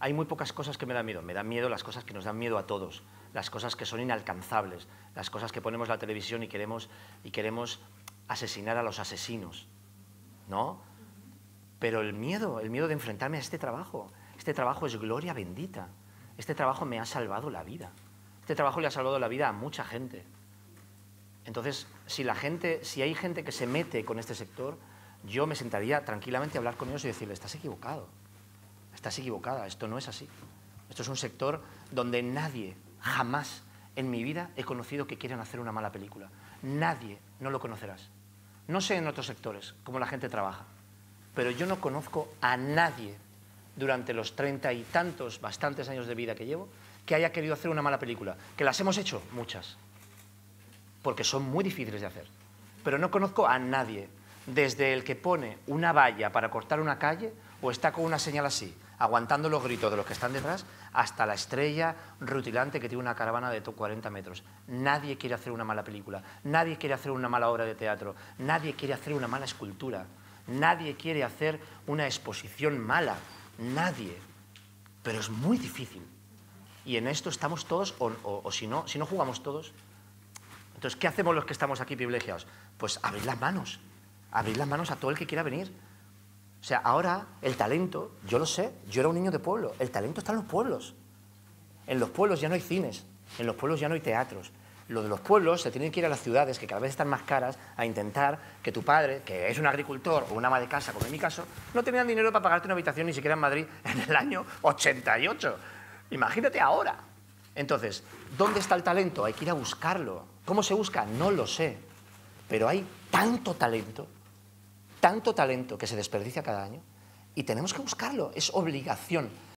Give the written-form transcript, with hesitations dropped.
Hay muy pocas cosas que me dan miedo. Me dan miedo las cosas que nos dan miedo a todos, las cosas que son inalcanzables, las cosas que ponemos en la televisión y queremos asesinar a los asesinos, ¿no? Pero el miedo de enfrentarme a este trabajo es gloria bendita. Este trabajo me ha salvado la vida. Este trabajo le ha salvado la vida a mucha gente. Entonces, si hay gente que se mete con este sector, yo me sentaría tranquilamente a hablar con ellos y decirles, estás equivocado, estás equivocada, esto no es así. Esto es un sector donde nadie, jamás en mi vida he conocido que quieran hacer una mala película. Nadie, no lo conocerás. No sé en otros sectores cómo la gente trabaja, pero yo no conozco a nadie durante los 30 y tantos, bastantes años de vida que llevo, que haya querido hacer una mala película. ¿Que las hemos hecho? Muchas. Porque son muy difíciles de hacer. Pero no conozco a nadie, desde el que pone una valla para cortar una calle o está con una señal así, aguantando los gritos de los que están detrás, hasta la estrella rutilante que tiene una caravana de 40 metros. Nadie quiere hacer una mala película, nadie quiere hacer una mala obra de teatro, nadie quiere hacer una mala escultura, nadie quiere hacer una exposición mala, nadie. Pero es muy difícil. Y en esto estamos todos, o si no jugamos todos. Entonces, ¿qué hacemos los que estamos aquí privilegiados? Pues abrir las manos a todo el que quiera venir. O sea, ahora el talento, yo lo sé, yo era un niño de pueblo, el talento está en los pueblos. En los pueblos ya no hay cines, en los pueblos ya no hay teatros. Lo de los pueblos se tienen que ir a las ciudades, que cada vez están más caras, a intentar que tu padre, que es un agricultor o una ama de casa, como en mi caso, no tenían dinero para pagarte una habitación ni siquiera en Madrid en el año 88. Imagínate ahora. Entonces, ¿dónde está el talento? Hay que ir a buscarlo. ¿Cómo se busca? No lo sé. Pero hay tanto talento que se desperdicia cada año y tenemos que buscarlo. Es obligación.